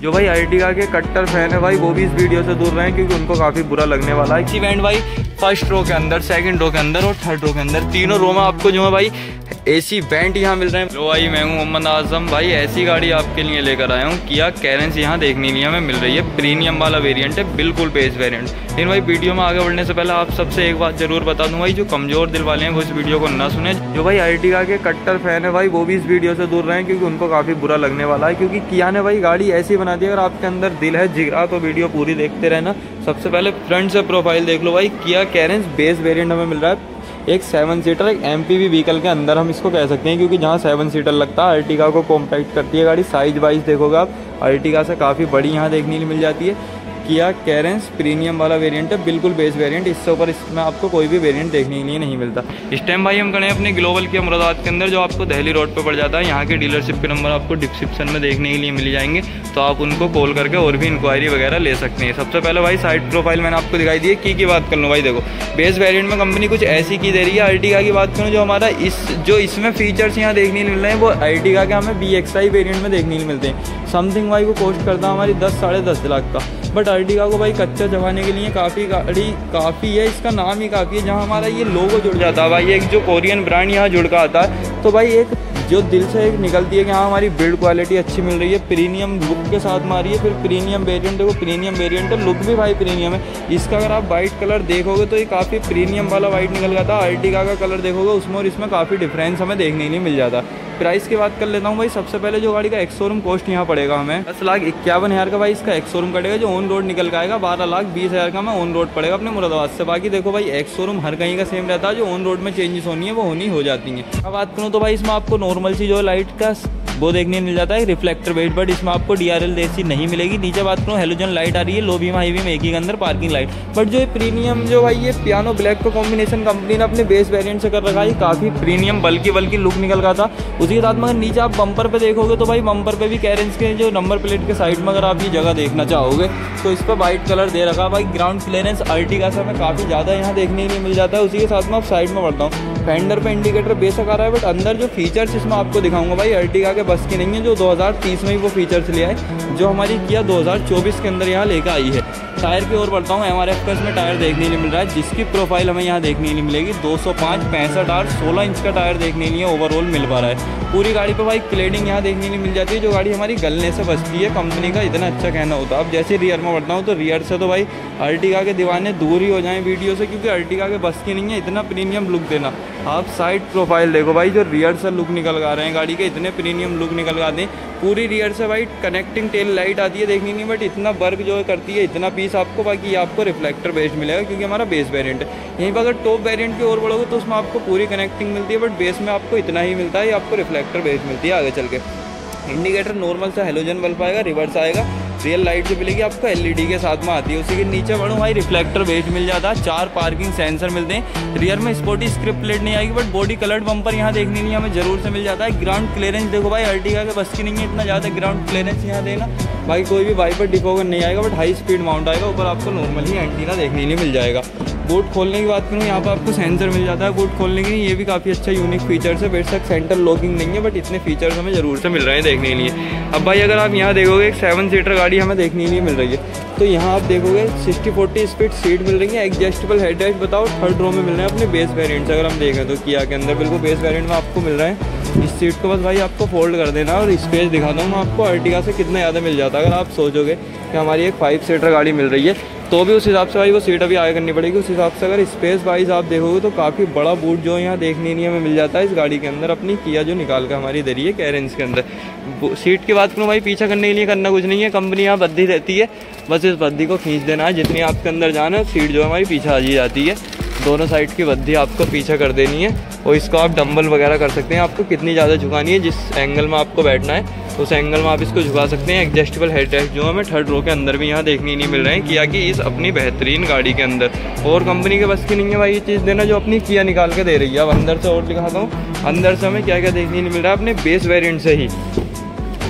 जो भाई अर्टिगा के कट्टर फैन है भाई वो भी इस वीडियो से दूर रहे क्योंकि उनको काफ़ी बुरा लगने वाला है। इवेंट भाई फर्स्ट रो के अंदर, सेकंड रो के अंदर और थर्ड रो के अंदर, तीनों रो में आपको जो है भाई एसी वेंट यहाँ मिल रहे हैं। लो भाई मैं हूँ मोहम्मद आजम भाई, ऐसी गाड़ी आपके लिए लेकर आया हूँ। किया कैरेंस यहाँ देखने लिए हमें मिल रही है, प्रीमियम वाला वेरिएंट है, बिल्कुल बेस वेरिएंट। लेकिन भाई वीडियो में आगे बढ़ने से पहले आप सबसे एक बात जरूर बता दूँ भाई, जो कमजोर दिल वाले हैं वो इस वीडियो को ना सुने। जो भाई अर्टिगा के कट्टर फैन है भाई वो भी इस वीडियो से दूर रहे क्योंकि उनको काफ़ी बुरा लगने वाला है। क्योंकि किया ने भाई गाड़ी ऐसी बना दी, अगर आपके अंदर दिल है जिगरा तो वीडियो पूरी देखते रहना। सबसे पहले फ्रंट से प्रोफाइल देख लो भाई, किया कैरेंस बेस वेरिएंट हमें मिल रहा है, एक 7 सीटर, एक MPV व्हीकल के अंदर हम इसको कह सकते हैं क्योंकि जहाँ 7 सीटर लगता है अर्टिगा को कॉम्पैक्ट करती है गाड़ी। साइज वाइज देखोगे आप अर्टिगा से काफ़ी बड़ी यहाँ देखने को मिल जाती है। किया कैरेंस प्रीमियम वाला वेरिएंट है, बिल्कुल बेस वेरिएंट, इससे ऊपर इसमें आपको कोई भी वेरिएंट देखने के लिए नहीं मिलता। इस टाइम भाई हम खड़े हैं अपने ग्लोबल के मुरादाबाद के अंदर, जो आपको दिल्ली रोड पे पड़ जाता है। यहाँ के डीलरशिप के नंबर आपको डिस्क्रिप्शन में देखने के लिए मिल जाएंगे, तो आप उनको कॉल करके और भी इंक्वायरी वगैरह ले सकते हैं। सबसे पहले भाई साइड प्रोफाइल मैंने आपको दिखाई दी है। की बात कर लूँ भाई, देखो बेस वेरिएंट में कंपनी कुछ ऐसी की दे रही है। अर्टिगा की बात करूँ, जो हमारा इसमें फीचर्स यहाँ देखने को मिल रहे हैं वो अर्टिगा के हमें BXI वेरिएंट में देखने को मिलते हैं। समथिंग भाई वो कॉस्ट करता है हमारी 10 साढ़े 10 लाख का, बट अर्टिगा को भाई कच्चा चबाने के लिए काफ़ी गाड़ी काफ़ी है, इसका नाम ही काफ़ी है। जहाँ हमारा ये लोगो जुड़ जाता है भाई, एक जो कोरियन ब्रांड यहाँ जुड़ का आता है, तो भाई एक जो दिल से एक निकलती है कि हाँ हमारी बिल्ड क्वालिटी अच्छी मिल रही है, प्रीमियम लुक के साथ मारी है। फिर प्रीमियम वेरिएंट देखो, प्रीमियम वेरिएंट है, लुक भी भाई प्रीमियम है। इसका अगर आप वाइट कलर देखोगे तो ये काफ़ी प्रीमियम वाला वाइट निकल जाता है। अर्टिगा का कलर देखोगे उसमें और इसमें काफ़ी डिफरेंस हमें देखने नहीं मिल जाता। प्राइस की बात कर लेता हूँ भाई, सबसे पहले जो गाड़ी का एक्स शोरूम कॉस्ट यहाँ पड़ेगा हमें 10,51,000 का भाई इसका एक्स शोरूम कटेगा। जो ऑन रोड निकल के आएगा 12,20,000 का हमें ऑन रोड पड़ेगा अपने मुरादाबाद से। बाकी देखो भाई एक्स शोरूम हर कहीं का सेम रहता है, जो ऑन रोड में चेंजेस होनी है वो होनी हो जाती है। अब बात करूँ तो भाई इसमें आपको नॉर्मल सी जो लाइट का वो देखने मिल जाता है, रिफ्लेक्टर बेस, बट इसमें आपको DRL देसी नहीं मिलेगी। नीचे बात करूँ हेलोजन लाइट आ रही है, लो बीम हाई बीम एक ही के अंदर, पार्किंग लाइट। बट जो प्रीमियम जो भाई ये पियानो ब्लैक का कॉम्बिनेशन कंपनी ने अपने बेस वेरिएंट से कर रखा है, काफ़ी प्रीमियम बल्कि लुक निकल रहा था। उसी के साथ मगर नीचे आप बम्पर पे देखोगे तो भाई बम्पर पे भी कैरेंस के जो नंबर प्लेट के साइड में अगर आप ये जगह देखना चाहोगे तो इस पर वाइट कलर दे रखा है भाई। ग्राउंड क्लियरेंस अर्टिगा से हमें काफ़ी ज़्यादा यहाँ देखने के लिए मिल जाता है। उसी के साथ में आप साइड में बढ़ता हूँ, फेंडर पे इंडिकेटर बेशक आ रहा है, बट अंदर जो फीचर्स इसमें आपको दिखाऊंगा भाई अर्टिगा के बस की नहीं है। जो 2030 में ही वो फीचर्स ले आए जो हमारी किया 2024 के अंदर यहाँ लेकर आई है। टायर की ओर बढ़ता हूँ, MRF का इसमें टायर देखने के लिए मिल रहा है, जिसकी प्रोफाइल हमें यहाँ देखने के लिए मिलेगी 205 65 आर 16 इंच का टायर देखने के लिए ओवरऑल मिल पा रहा है। पूरी गाड़ी पे भाई क्लेडिंग यहाँ देखने के लिए मिल जाती है, जो गाड़ी हमारी गलने से बचती है, कंपनी का इतना अच्छा कहना होता है। अब जैसे रियर में बढ़ता हूँ तो रियर से तो भाई अर्टिगा के दीवाने दूर ही हो जाएं वीडियो से, क्योंकि अर्टिगा के बस की नहीं है इतना प्रीमियम लुक देना। आप साइड प्रोफाइल देखो भाई, जो रियर से लुक निकल आ रहे हैं गाड़ी के, इतने प्रीमियम लुक निकल आते हैं। पूरी रियर से भाई कनेक्टिंग टेल लाइट आती है देखनी नहीं, बट इतना वर्क जो करती है इतना पीस आपको, बाकी आपको रिफ्लेक्टर बेस मिलेगा क्योंकि हमारा बेस वेरिएंट है। यहीं पर अगर टॉप वेरिएंट की ओर बढ़ोगे तो उसमें आपको पूरी कनेक्टिंग मिलती है, बट बेस में आपको इतना ही मिलता है, आपको रिफ्लेक्टर बेस मिलती है आगे चल के। इंडिकेटर नॉर्मल सा हेलोजन बल्ब आएगा, रिवर्स आएगा, रियल लाइट जो मिलेगी आपको LED के साथ में आती है। उसी के नीचे बढ़ूँ भाई रिफ्लेक्टर बेस मिल जाता है, 4 पार्किंग सेंसर मिलते हैं। रियर में स्पोर्टी स्क्रिप्ट प्लेट नहीं आएगी, बट बॉडी कलर्ड बम्पर यहाँ देखने नहीं हमें जरूर से मिल जाता है। ग्राउंड क्लियरेंस देखो भाई अर्टिगा के बस की नहीं है इतना ज़्यादा ग्राउंड क्लियरेंस यहाँ देना भाई, कोई भी वाइपर डिफोगर नहीं आएगा, बट हाई स्पीड माउंट आएगा। ऊपर आपको नॉर्मल ही एंटीना देखने के लिए मिल जाएगा। बूट खोलने की बात करूँ, यहाँ पर आपको सेंसर मिल जाता है बूट खोलने के लिए, ये भी काफ़ी अच्छा यूनिक फीचर्स है। बेशक सेंटर लॉकिंग नहीं है, बट इतने फीचर्स हमें ज़रूर से मिल रहे हैं देखने के लिए। अब भाई अगर आप यहाँ देखोगे एक 7 सीटर गाड़ी हमें देखने के लिए मिल रही है, तो यहाँ आप देखोगे 60-40 स्पीड सीट मिल रही है, एडजस्टेबल हेडरेस्ट बताओ थर्ड रो में मिल रहे हैं अपने बेस वेरिएंट से। अगर हम देखें तो किया के अंदर बिल्कुल बेस वेरिएंट में आपको मिल रहे हैं। इस सीट को बस भाई आपको फोल्ड कर देना और स्पेस दिखाता हूँ मैं आपको अर्टिगा से कितना ज़्यादा मिल जाता है। अगर आप सोचोगे कि हमारी एक 5 सीटर गाड़ी मिल रही है तो भी उस हिसाब से भाई वो सीट अभी आगे करनी पड़ेगी। उस हिसाब से अगर स्पेस वाइज आप देखोगे तो काफ़ी बड़ा बूट जो यहाँ देखने नहीं हमें मिल जाता है इस गाड़ी के अंदर, अपनी किया जो निकाल कर हमारी दे रही है कैरेंस के अंदर। सीट की बात करूँ भाई, पीछा करने के लिए करना कुछ नहीं है, कंपनी यहाँ बद्दी रहती है, बस इस बद्दी को खींच देना है, जितनी आपके अंदर जाना है सीट जो हमारी पीछे आ जाती है। दोनों साइड की बद्दी आपको पीछे कर देनी है और इसको आप डंबल वगैरह कर सकते हैं। आपको कितनी ज़्यादा झुकानी है, जिस एंगल में आपको बैठना है उस एंगल में आप इसको झुका सकते हैं। एडजस्टेबल हेडरेस्ट जो हमें थर्ड रो के अंदर भी यहाँ देखने नहीं मिल रहे हैं किया कि इस अपनी बेहतरीन गाड़ी के अंदर, और कंपनी के बस की नहीं है भाई ये चीज़ देना जो अपनी किया निकाल के दे रही है। अब अंदर से और दिखाता हूँ, अंदर से हमें क्या क्या देखने नहीं मिल रहा है अपने बेस वेरिएंट से ही।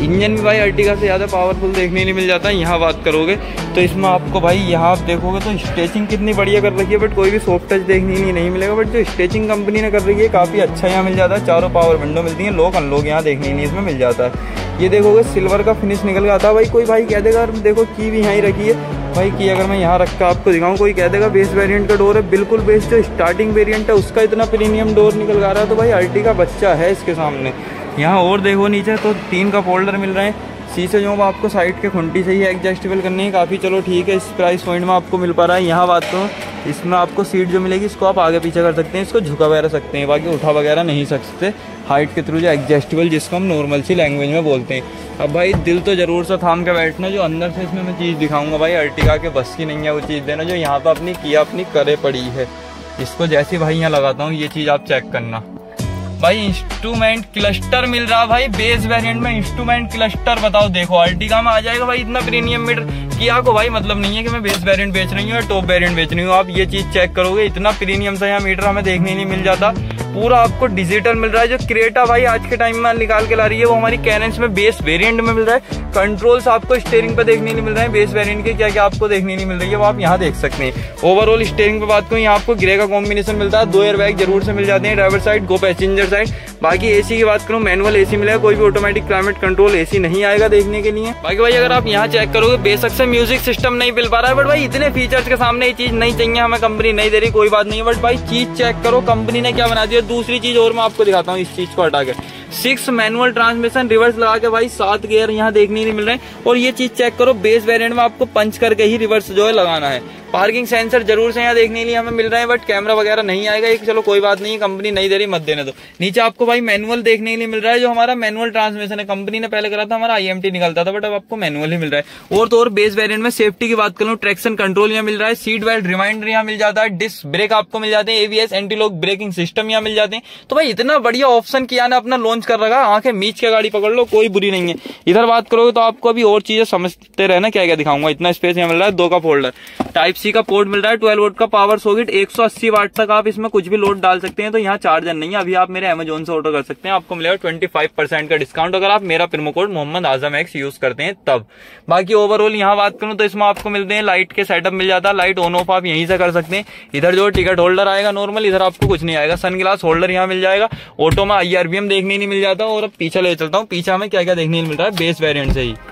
इंजन भी भाई अर्टिगा से ज़्यादा पावरफुल देखने नहीं मिल जाता है। यहाँ बात करोगे तो इसमें आपको भाई यहाँ आप देखोगे तो स्टिचिंग कितनी बढ़िया कर रखी है, बट कोई भी सॉफ्ट टच देखने नहीं मिलेगा। बट जो स्टिचिंग कंपनी ने कर रही है काफ़ी अच्छा यहाँ मिल जाता है। चारों पावर विंडो मिलती हैं, लॉक अनलॉक यहाँ देखने नहीं इसमें मिल जाता है। ये देखोगे सिल्वर का फिनिश निकल के आता है भाई। कोई भाई कह देगा देखो की भी यहाँ ही रखी है भाई, की अगर मैं यहाँ रख कर आपको दिखाऊँ कोई कह देगा बेस वेरिएंट का डोर है। बिल्कुल बेस जो स्टार्टिंग वेरिएंट है उसका इतना प्रीमियम डोर निकल आ रहा है, तो भाई अर्टिगा बच्चा है इसके सामने। यहाँ और देखो नीचे तो 3 का फोल्डर मिल रहे हैं। शीशे जो आपको साइड के खुंटी से ही एडजस्टेबल करने हैं, काफ़ी चलो ठीक है इस प्राइस पॉइंट में आपको मिल पा रहा है। यहाँ बात करूँ इसमें आपको सीट जो मिलेगी इसको आप आगे पीछे कर सकते हैं, इसको झुका वगैरह सकते हैं, बाकी उठा वगैरह नहीं सकते हाइट के थ्रू, जो एडजस्टेबल जिसको हम नॉर्मल सी लैंग्वेज में बोलते हैं। अब भाई दिल तो ज़रूर सा थाम के बैठना, जो अंदर से इसमें मैं चीज़ दिखाऊंगा भाई अर्टिगा के बस की नहीं है वो चीज़ देना, जो यहाँ पर अपनी किया अपनी करे पड़ी है। इसको जैसे भाई यहाँ लगाता हूँ ये चीज़ आप चेक करना भाई। इंस्ट्रूमेंट क्लस्टर मिल रहा भाई बेस वेरिएंट में। इंस्ट्रूमेंट क्लस्टर बताओ देखो अर्टिगा में आ जाएगा भाई इतना प्रीमियम मीटर। किया को भाई मतलब नहीं है कि मैं बेस वेरिएंट बेच रही हूँ या टॉप वेरिएंट बेच रही हूँ। आप ये चीज चेक करोगे इतना प्रीमियम सा यहाँ मीटर हमें देखने नहीं मिल जाता। पूरा आपको डिजिटल मिल रहा है। जो क्रेटा भाई आज के टाइम में निकाल के ला रही है वो हमारी कैनन्स में बेस वेरिएंट में मिल रहा है। कंट्रोल्स आपको स्टीयरिंग पे देखने नहीं मिल रहे हैं बेस वेरिएंट के, क्या क्या आपको देखने नहीं मिल रही है वो आप यहाँ देख सकते हैं। ओवरऑल स्टीयरिंग पे बात करूँ यहाँ आपको ग्रे का कॉम्बिनेशन मिलता है। 2 एयरबैग जरूर से मिल जाते हैं, ड्राइवर साइड गो पैसेंजर साइड। बाकी एसी की बात करूँ मैनुअल एसी मिलेगा, कोई भी ऑटोमेटिक क्लाइमेट कंट्रोल एसी नहीं आएगा देखने के लिए। बाकी भाई अगर आप यहाँ चेक करोगे बेशक से म्यूजिक सिस्टम नहीं मिल पा रहा है, बट भाई इतने फीचर्स के सामने ये चीज नहीं चाहिए हमें, कंपनी नहीं दे रही कोई बात नहीं है। बट भाई चीज चेक करो कंपनी ने क्या बना दिया। दूसरी चीज और मैं आपको दिखाता हूँ इस चीज को हटा के। 6 मैनुअल ट्रांसमिशन रिवर्स लगा के भाई 7 गियर यहाँ देखने नहीं मिल रहे हैं। और ये चीज चेक करो बेस वेरिएंट में आपको पंच करके ही रिवर्स जो है लगाना है। पार्किंग सेंसर जरूर से यहाँ देखने के लिए हमें मिल रहे हैं, बट कैमरा वगैरह नहीं आएगा। एक चलो कोई बात नहीं, कंपनी नहीं दे रही मत देने दो। नीचे आपको भाई मैनुअल देखने के लिए मिल रहा है, जो हमारा मैनुअल ट्रांसमिशन है। कंपनी ने पहले करा था हमारा IMT निकलता था, बट अब आपको मैनुअल ही मिल रहा है। और तो और बेस वेरिएंट में सेफ्टी की बात करूँ ट्रैक्शन कंट्रोल यहाँ मिल रहा है, सीट बेल्ट रिमाइंडर यहाँ मिल जाता है, डिस्क ब्रेक आपको मिल जाते हैं, ABS anti lock braking system यहाँ मिल जाते हैं। तो भाई इतना बढ़िया ऑप्शन किया ना अपना लॉन्च कर रखा, आंखें मीच के गाड़ी पकड़ लो कोई बुरी नहीं है। इधर बात करोगे तो आपको अभी और चीजें समझते रहना क्या क्या दिखाऊंगा। इतना स्पेस यहाँ मिल रहा है, 2 का फोल्डर, टाइप C का पोर्ट मिल रहा है, 12 वोल्ट का पावर सॉकेट, 180 वाट तक आप इसमें कुछ भी लोड डाल सकते हैं। तो यहाँ चार्जर नहीं है, अभी आप मेरे Amazon से ऑर्डर कर सकते हैं, आपको मिलेगा 25% का डिस्काउंट अगर आप मेरा promo code Mohammad Azam X use करते हैं तब। बाकी ओवरऑल यहाँ बात करूँ तो इसमें आपको मिलते हैं लाइट के सेटअप मिल जाता है, लाइट ऑन ऑफ आप यहीं से कर सकते हैं। इधर जो टिकट होल्डर आएगा नॉर्मल, इधर आपको कुछ नहीं आएगा। सन ग्लास होल्डर यहाँ मिल जाएगा, ऑटो में IRBM देखने नहीं मिल जाता। और अब पीछे ले चलता हूँ, पीछे हमें क्या क्या देखने मिल रहा है बेस वेरिएंट से ही।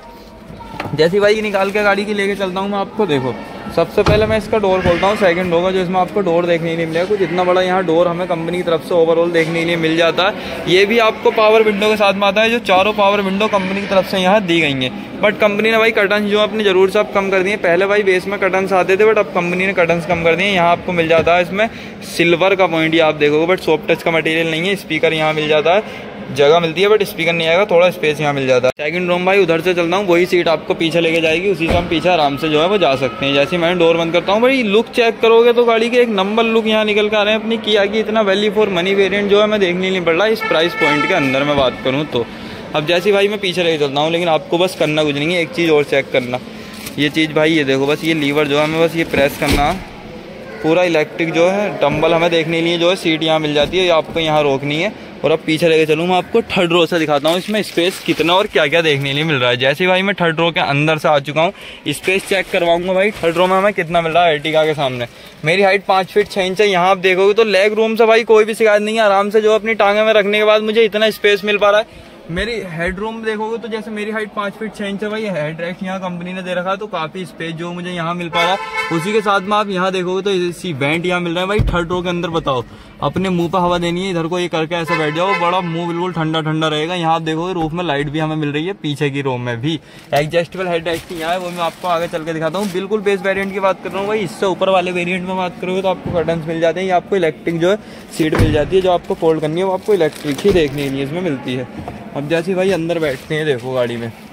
जैसी भाई निकाल के गाड़ी की लेके चलता हूँ मैं आपको, देखो सबसे पहले मैं इसका डोर खोलता हूँ, सेकंड होगा जो इसमें आपको डोर देखने नहीं मिलेगा। कुछ इतना बड़ा यहाँ डोर हमें कंपनी की तरफ से ओवरऑल देखने के लिए मिल जाता है। ये भी आपको पावर विंडो के साथ में आता है, जो चारों पावर विंडो कंपनी की तरफ से यहाँ दी गई हैं। बट कंपनी ने भाई कर्टन्स जो अपनी जरूर से अब कम कर दिए। पहले भाई बेस में कर्टन्स आते थे, बट अब कंपनी ने कर्टन्स कम कर दिए। यहाँ आपको मिल जाता है इसमें सिल्वर का पॉइंट, आप देखोगे, बट सॉफ्ट टच का मटेरियल नहीं है। स्पीकर यहाँ मिल जाता है, जगह मिलती है बट स्पीकर नहीं आएगा, थोड़ा स्पेस यहाँ मिल जाता है। सेकंड रूम भाई उधर से चलता हूँ, वही सीट आपको पीछे लेके जाएगी, उसी से हम पीछे आराम से जो है वो जा सकते हैं। जैसे मैं डोर बंद करता हूँ भाई लुक चेक करोगे तो गाड़ी के एक नंबर लुक यहाँ निकल कर आ रहे हैं अपनी किया की। इतना वैल्यू फॉर मनी वेरिएंट जो है मैं देखने नहीं पड़ रहा इस प्राइस पॉइंट के अंदर मैं बात करूँ तो। अब जैसे भाई मैं पीछे लेके चलता हूँ, लेकिन आपको बस करना कुछ नहीं है, एक चीज़ और चेक करना। ये चीज़ भाई ये देखो, बस ये लीवर जो है हमें बस ये प्रेस करना, पूरा इलेक्ट्रिक जो है डंबल हमें देखने के लिए जो है सीट यहाँ मिल जाती है, आपको यहाँ रोकनी है। और अब पीछे लेके चलूँ मैं आपको थर्ड रो से दिखाता हूँ इसमें स्पेस कितना और क्या क्या देखने के लिए मिल रहा है। जैसे भाई मैं थर्ड रो के अंदर से आ चुका हूँ, स्पेस चेक करवाऊंगा भाई थर्ड रो में हमें कितना मिल रहा है। अर्टिगा के सामने मेरी हाइट 5 फीट 6 इंच है। यहाँ आप देखोगे तो लेग रूम से भाई कोई भी शिकायत नहीं है, आराम से जो अपनी टांगे में रखने के बाद मुझे इतना स्पेस मिल पा रहा है। मेरी हेड रूम देखोगे तो जैसे मेरी हाइट 5 फीट 6 इंच है भाई, हेड रेस्ट यहाँ कंपनी ने दे रखा है, तो काफी स्पेस जो मुझे यहाँ मिल पा रहा है। उसी के साथ में आप यहाँ देखोगे तो इसी वेंट यहाँ मिल रहा है भाई थर्ड रो के अंदर। बताओ अपने मुंह पर हवा देनी है, इधर को ये करके ऐसे बैठ जाओ, बड़ा मुंह बिल्कुल ठंडा ठंडा रहेगा। यहाँ आप देखोगे रूफ में लाइट भी हमें मिल रही है, पीछे की रो में भी एडजस्टेबल हेड रेस्ट यहाँ है, वो मैं आपको आगे चल के दिखाता हूँ। बिल्कुल बेस वेरिएंट की बात कर रहा हूँ भाई। इससे ऊपर वाले वेरिएंट में बात करोगे तो आपको कर्टन्स मिल जाते हैं, ये आपको इलेक्ट्रिक जो है सीट मिल जाती है, जो आपको फोल्ड करनी है वो आपको इलेक्ट्रिक ही देखने के लिए इसमें मिलती है। अब जैसे भाई अंदर बैठते हैं देखो गाड़ी में,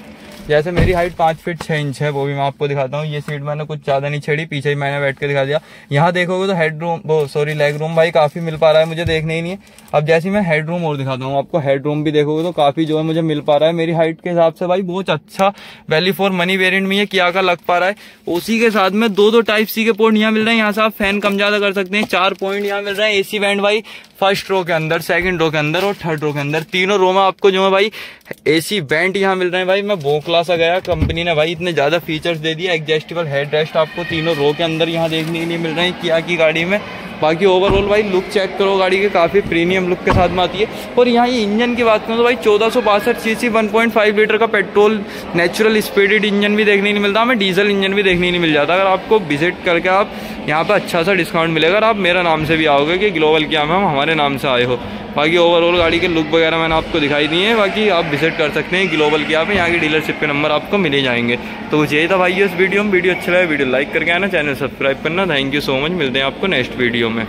जैसे मेरी हाइट 5 फीट 6 इंच है, वो भी मैं आपको दिखाता हूँ। ये सीट मैंने कुछ ज्यादा नहीं छेड़ी, पीछे ही मैंने बैठ के दिखा दिया। यहाँ देखोगे तो हेड रूम, वो सॉरी लेग रूम भाई काफी मिल पा रहा है, मुझे देखने ही नहीं है। अब जैसे मैं हेड रूम और दिखाता हूँ आपको, हेड रूम भी देखोगे तो काफी जो है मुझे मिल पा रहा है मेरी हाइट के हिसाब से भाई, बहुत अच्छा वैल्यू फॉर मनी वेरिएंट में ये किया का लग पा रहा है। उसी के साथ में दो टाइप सी के पोर्ट यहाँ मिल रहे हैं, यहाँ से आप फैन कम ज्यादा कर सकते हैं। 4 पॉइंट यहाँ मिल रहे हैं एसी वेंट भाई, फर्स्ट रो के अंदर, सेकंड रो के अंदर और थर्ड रो के अंदर, तीनों रो में आपको जो है भाई एसी वेंट यहाँ मिल रहे हैं भाई। मैं भोंकला सा गया, कंपनी ने भाई इतने ज्यादा फीचर्स दे दिए। एडजस्टेबल हेडरेस्ट आपको तीनों रो के अंदर यहाँ देखने के लिए मिल रहे हैं किया की गाड़ी में। बाकी ओवरऑल भाई लुक चेक करो गाड़ी के, काफी प्रीमियम लुक के साथ में आती है। और यहाँ ये इंजन की बात करूँ तो भाई 1462 सीसी 1.5 लीटर का पेट्रोल नेचुरल स्पीडेड इंजन भी देखने नहीं मिलता, हमें डीजल इंजन भी देखने नहीं मिल जाता। अगर आपको विजिट करके आप यहाँ पे अच्छा सा डिस्काउंट मिलेगा अगर आप मेरा नाम से भी आओगे कि ग्लोबल क्या में हम हमारे नाम से आए हो। बाकी ओवरऑल गाड़ी के लुक वगैरह मैंने आपको दिखाई दिए हैं, बाकी आप विजिट कर सकते हैं ग्लोबल क्या में, यहाँ की डीलरशिप के नंबर आपको मिले जाएंगे। तो यही था भाई इस वीडियो में। वीडियो अच्छा लगा वीडियो लाइक करके आना, चैनल सब्सक्राइब करना। थैंक यू सो मच, मिलते हैं आपको नेक्स्ट वीडियो में।